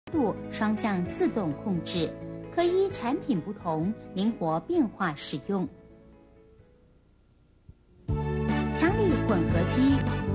度双向自动控制，可依产品不同灵活变化使用。强力混合机，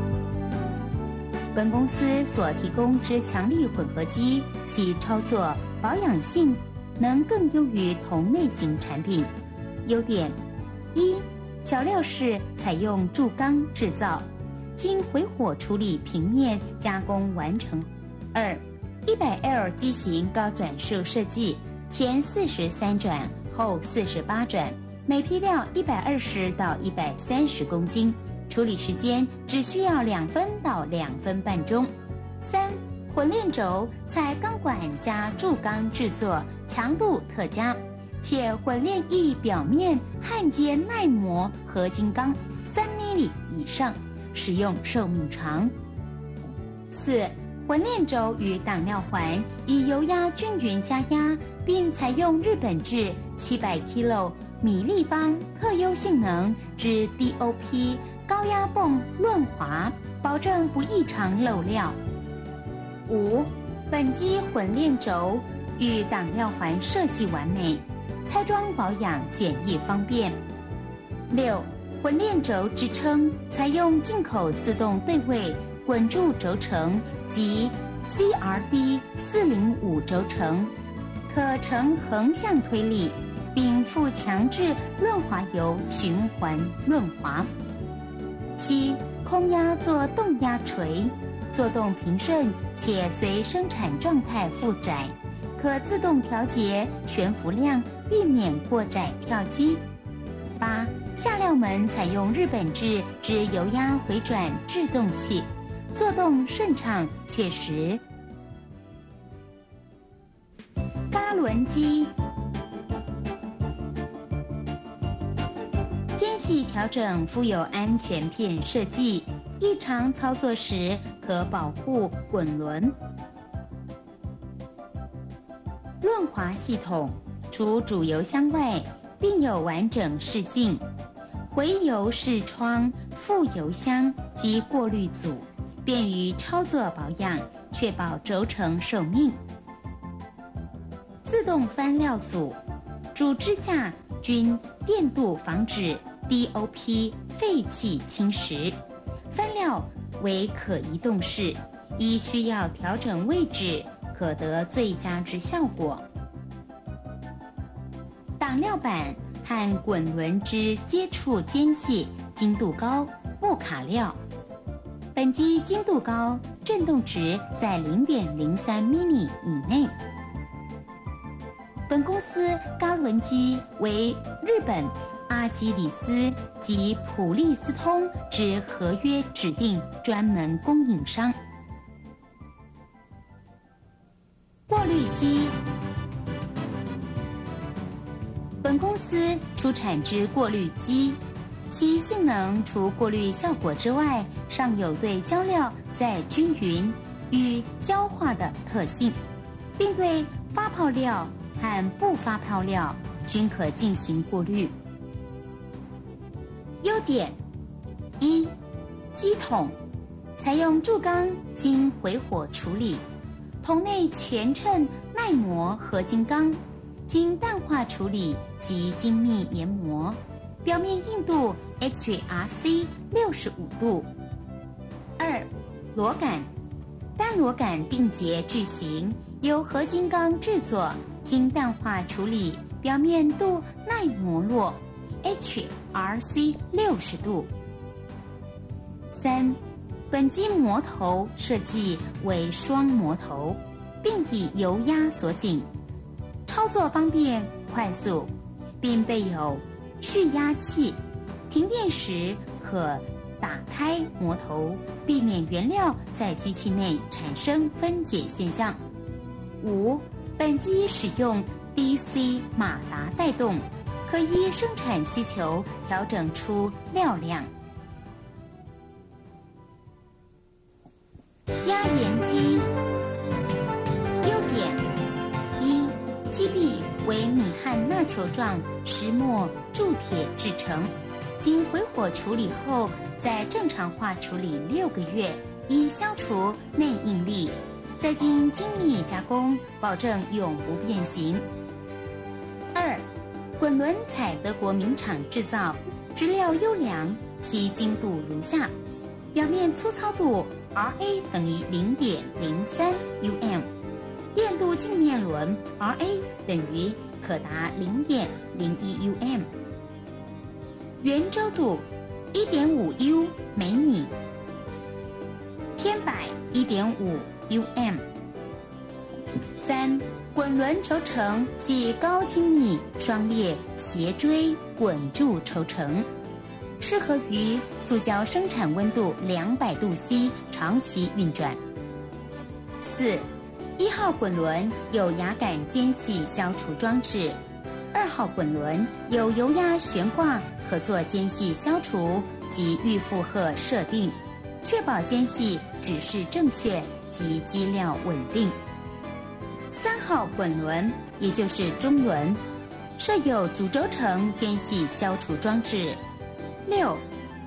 本公司所提供之强力混合机，其操作保养性能更优于同类型产品。优点：一、脚料式采用铸钢制造，经回火处理平面加工完成。二、100L 机型高转速设计，前43转，后48转，每批量120到130公斤，处理时间只需要2分到2分半钟。三、混炼轴采钢管加铸钢制作，强度特加，且混炼液表面焊接耐磨合金钢3mm以上，使用寿命长。四、混炼轴与挡料环以油压均匀加压，并采用日本制700 kg 米立方特优性能之 DOP 高压泵润滑，保证不异常漏料。五、本机混炼轴与挡料环设计完美，拆装保养简易方便。六、混炼轴支撑采用进口自动对位滚柱轴承及 CRD 405轴承，可呈横向推力，并附强制润滑油循环润滑。七、空压做动压锤，做动平顺且随生产状态负载，可自动调节悬浮量，避免过载跳机。八、下料门采用日本制之油压回转制动器，做动顺畅确实。嘎轮机，间隙调整附有安全片设计，异常操作时可保护滚轮。润滑系统除主油箱外，并有完整视镜、回油视窗、副油箱及过滤组，便于操作保养，确保轴承寿命。自动翻料组，主支架均电镀防止 DOP 废气侵蚀，翻料为可移动式，依需要调整位置，可得最佳之效果。挡料板和滚轮之接触间隙精度高，不卡料。本机精度高，振动值在0.03mm以内。本公司嘎轮机为日本阿基里斯及普利司通之合约指定专门供应商。过滤机，本公司出产之过滤机，其性能除过滤效果之外，尚有对胶料在均匀与焦化的特性，并对发泡料和不发泡料均可进行过滤。优点：一、机筒采用铸钢经回火处理，筒内全称耐磨合金钢，经淡化处理及精密研磨，表面硬度 HRC 65度。二、螺杆，单螺杆定结矩形，由合金钢制作，经淡化处理，表面度耐磨落 HRC 60度。三、本机磨头设计为双磨头，并以油压锁紧，操作方便快速，并备有蓄压器，停电时可打开磨头，避免原料在机器内产生分解现象。五、本机使用 DC 马达带动，可依生产需求调整出料量。压延机，优点：一、机壁为米焊钠球状石墨铸铁制成，经回火处理后，在正常化处理6个月，以消除内应力。 再经精密加工，保证永不变形。2. 滚轮采德国名厂制造，质料优良，其精度如下：表面粗糙度 RA 等于 0.03 UM， 电镀镜面轮 RA 等于可达 0.01 UM， 圆周度 1.5 U 每米，偏摆 1.5 UM。 3. 滚轮轴承系高精密双列斜锥滚柱轴承，适合于塑胶生产温度200度C 长期运转。4. 1号滚轮有牙杆间隙消除装置，2号滚轮有油压悬挂可做间隙消除及预负荷设定，确保间隙指示正确及机料稳定。3号滚轮也就是中轮，设有主轴承间隙消除装置。6.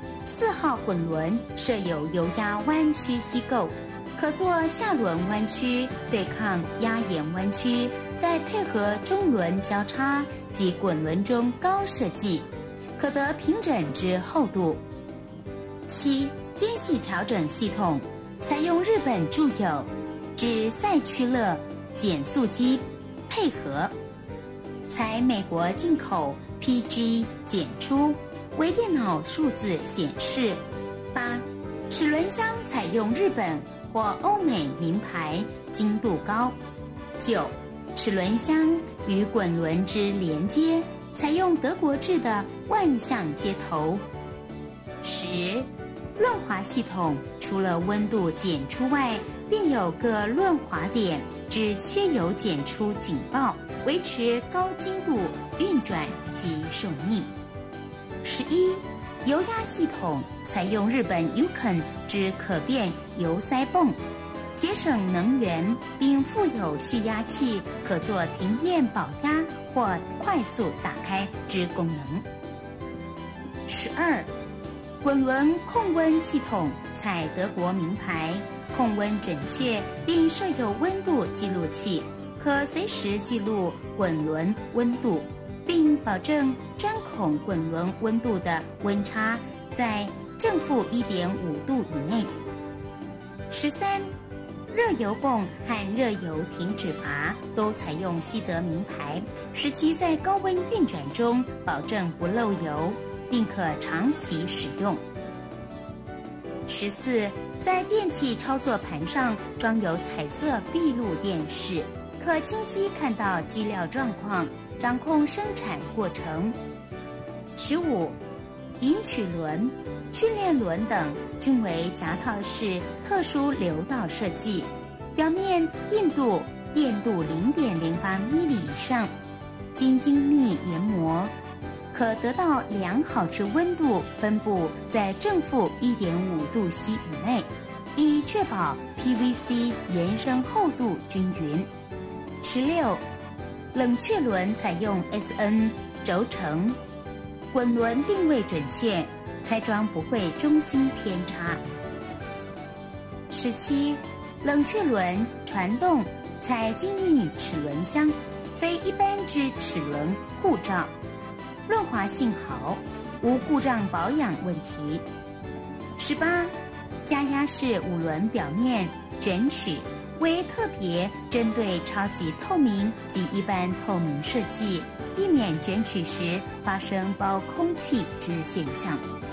4号滚轮设有油压弯曲机构，可做下轮弯曲对抗压延弯曲，再配合中轮交叉及滚轮中高设计，可得平整之厚度。7. 间隙调整系统采用日本著有之赛屈勒减速机配合，采美国进口 PG 检出，微电脑数字显示。8. 齿轮箱采用日本或欧美名牌，精度高。9. 齿轮箱与滚轮之连接采用德国制的万向接头。10. 润滑系统除了温度检出外，并有各润滑点之缺油检出警报，维持高精度运转及寿命。11. 油压系统采用日本 Yukon 之可变油塞泵，节省能源，并附有蓄压器，可做停电保压或快速打开之功能。12. 滚轮控温系统采德国名牌，控温准确，并设有温度记录器，可随时记录滚轮温度，并保证钻孔滚轮温度的温差在正负 1.5 度以内。13. 热油泵和热油停止阀都采用西德名牌，使其在高温运转中保证不漏油，并可长期使用。14. 在电器操作盘上装有彩色闭路电视，可清晰看到机料状况，掌控生产过程。15. 引取轮、训练轮等均为夹套式特殊流道设计，表面硬度、电镀 0.08 米以上，经精密研磨，可得到良好之温度分布在正负 1.5 度C 以内，以确保 PVC 延伸厚度均匀。16. 冷却轮采用 SN 轴承，滚轮定位准确，拆装不会中心偏差。17. 冷却轮传动采精密齿轮箱，非一般之齿轮护罩，润滑性好，无故障保养问题。18. 加压式5轮表面卷取为特别针对超级透明及一般透明设计，避免卷取时发生包空气之现象。